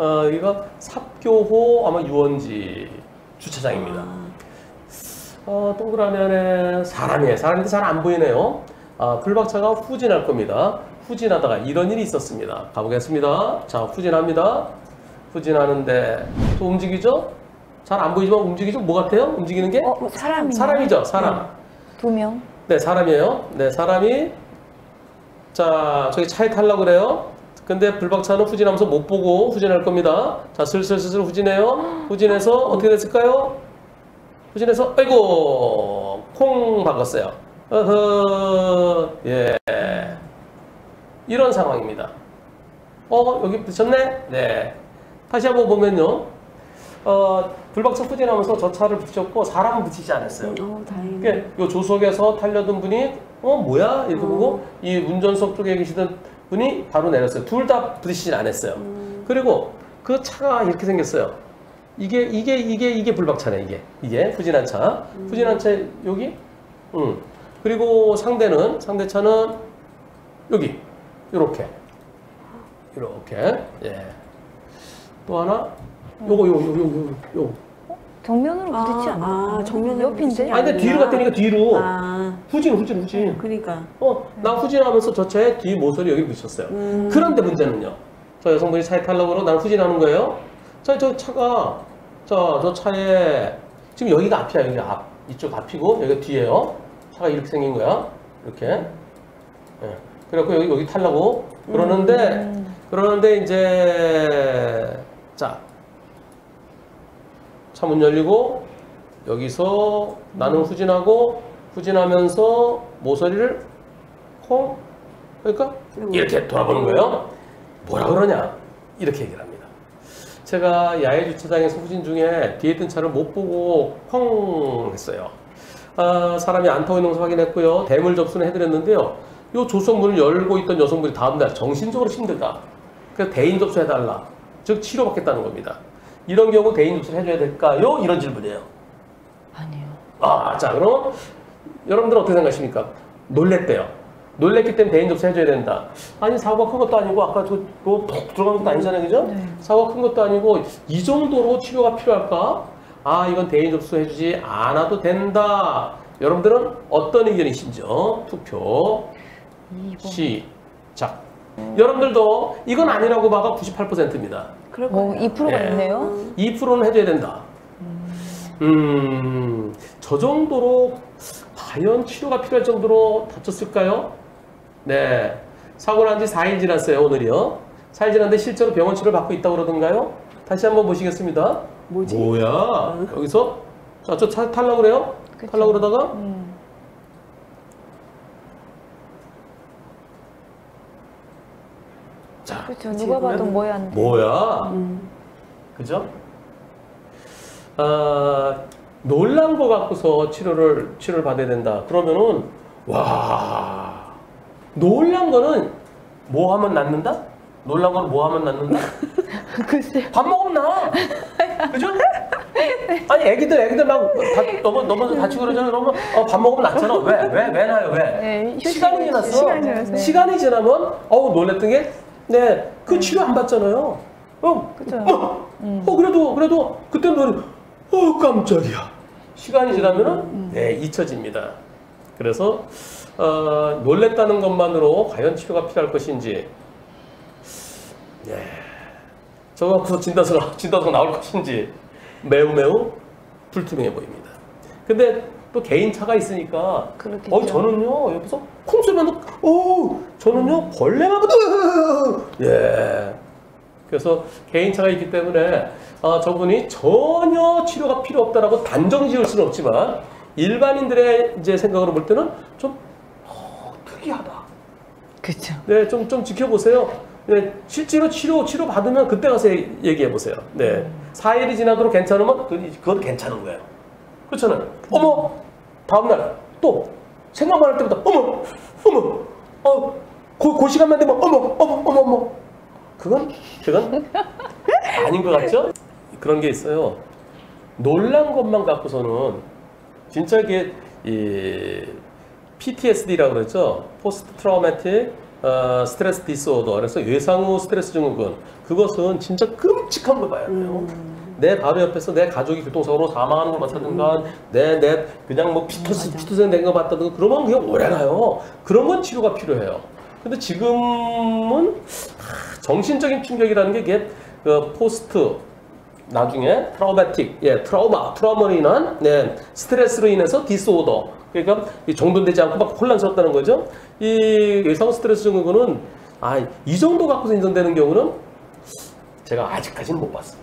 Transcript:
이거 삽교호 아마 유원지 주차장입니다. 동그라미 안에 사람이에요. 사람인데 잘 안 보이네요. 불박차가 후진할 겁니다. 후진하다가 이런 일이 있었습니다. 가보겠습니다. 자, 후진합니다. 후진하는데 또 움직이죠? 잘 안 보이지만 움직이죠? 뭐 같아요? 움직이는 게? 사람이죠, 사람. 네. 두 명. 네, 사람이에요. 네, 사람이 자, 저기 차에 타려고 그래요. 근데 불박차는 후진하면서 못 보고 후진할 겁니다. 자, 슬슬 후진해요. 후진해서 어떻게 됐을까요? 후진해서 아이고 콩 박았어요. 예, 이런 상황입니다. 여기 부딪혔네? 네. 다시 한번 보면요. 불박차 후진하면서 저 차를 부딪혔고 사람은 부딪히지 않았어요. 다행이네. 그러니까 요 조석에서 타려던 분이 뭐야? 이렇게 보고 이 운전석 쪽에 계시던 분이 바로 내렸어요. 둘 다 부딪히진 않았어요. 그리고 그 차가 이렇게 생겼어요. 이게 불박차네. 이게 후진한 차. 후진한 차 여기. 그리고 상대차는 여기 이렇게 예. 또 하나 요거 정면으로 부딪히지 않나? 정면으로 옆인데? 근데 뒤로 갔다니까 뒤로. 아, 후진. 그러니까. 나 후진하면서 저 차의 뒤 모서리 여기 붙였어요. 그런데 문제는요. 저 여성분이 차에 타려고 그러고 난 후진하는 거예요. 자, 저 차가, 저 차에, 지금 여기가 앞이야. 여기 앞. 이쪽 앞이고, 여기가 뒤에요. 차가 이렇게 생긴 거야. 이렇게. 예. 그래갖고 여기 타려고 그러는데 이제, 자. 차 문 열리고, 여기서 나는 후진하면서 모서리를 콩, 그러니까 이렇게 돌아보는 거예요. 뭐라 그러냐? 이렇게 얘기를 합니다. 제가 야외 주차장에서 후진 중에 뒤에 있던 차를 못 보고 콩 했어요. 사람이 안 타고 있는 것을 확인했고요. 대물 접수는 해드렸는데요. 이 조석문을 열고 있던 여성분이 다음날 정신적으로 힘들다. 그래서 대인 접수해달라. 즉 치료받겠다는 겁니다. 이런 경우 대인 접수를 해줘야 될까요? 이런 질문이에요. 아니요. 자, 그럼 여러분들은 어떻게 생각하십니까? 놀랬대요. 놀랬기 때문에 대인 접수 해줘야 된다. 아니, 사고가 큰 것도 아니고 아까 톡 들어간 것도 아니잖아요, 그죠? 네. 사고가 큰 것도 아니고 이 정도로 치료가 필요할까? 이건 대인 접수 해주지 않아도 된다. 여러분들은 어떤 의견이신지요? 투표 2번. 시작. 여러분들도 이건 아니라고 봐가 98%입니다. 그럴 거예요. 2%가 예. 있네요. 2%는 해줘야 된다. 저 정도로 과연 치료가 필요할 정도로 다쳤을까요? 네. 사고 난 지 4일 지났어요, 오늘이요. 4일 지났는데 실제로 병원 치료를 받고 있다고 그러던가요? 다시 한번 보시겠습니다. 뭐지? 뭐야? 여기서, 자, 저 차 타려고 그래요? 그쵸. 타려고 그러다가, 자, 그렇죠. 누가 봐도 뭐야 안 돼. 뭐야? 그죠? 놀란 거 갖고서 치료를 받아야 된다. 그러면은, 와, 놀란 거는 뭐 하면 낫는다? 놀란 거는 뭐 하면 낫는다? 글쎄요. 밥 먹으면 나. 그죠? 아니, 애기들 막 넘어서 다치고 그러잖아. 그러면 밥 먹으면 낫잖아. 왜 나요? 왜? 네, 시간이 지났어. 시간이 지났어요. 시간이 지나면, 놀랬던 게, 네, 그 치료 안 받잖아요. 그죠. 그래도 그때 너 깜짝이야. 시간이 지나면은 네, 잊혀집니다. 그래서 놀랬다는 것만으로 과연 치료가 필요할 것인지, 네, 저거 갖고서 진단서가 나올 것인지 매우 불투명해 보입니다. 근데 또 개인차가 있으니까 그렇겠죠. 저는요 옆에서 콩 쏘면 저는요 벌레가 예. 그래서 개인차가 있기 때문에 저분이 전혀 치료가 필요 없다라고 단정 지을 수는 없지만 일반인들의 이제 생각으로 볼 때는 좀 특이하다. 그렇죠. 네, 좀 지켜보세요. 네, 실제로 치료 받으면 그때 가서 얘기해 보세요. 네, 4일이 지나도록 괜찮으면 그것도 괜찮은 거예요. 그렇잖아요. 어머, 다음날 또 생각만 할 때마다 어머, 그 시간만 되면 어머. 그건 아닌 것 같죠? 그런 게 있어요. 놀란 것만 갖고서는 진짜 이게 PTSD라고 그러죠. 포스트 트라우마틱 스트레스 디스오더, 그래서 외상후 스트레스 증후군, 그것은 진짜 끔찍한 걸 봐야 돼요. 내 바로 옆에서 내 가족이 교통사고로 사망하는 걸 봤다든가, 내 그냥 뭐 피투성 된 거 봤다든가, 그러면 그냥 오래 가요. 그런 건 치료가 필요해요. 근데 지금은 정신적인 충격이라는 게 이게 포스트, 나중에 트라우마틱, 트라우마로 인한 스트레스로 인해서 디스오더, 그러니까 정돈되지 않고 막 혼란스럽다는 거죠. 이 외상후 스트레스 증후군은 이 정도 갖고서 인정되는 경우는 제가 아직까지는 못 봤습니다.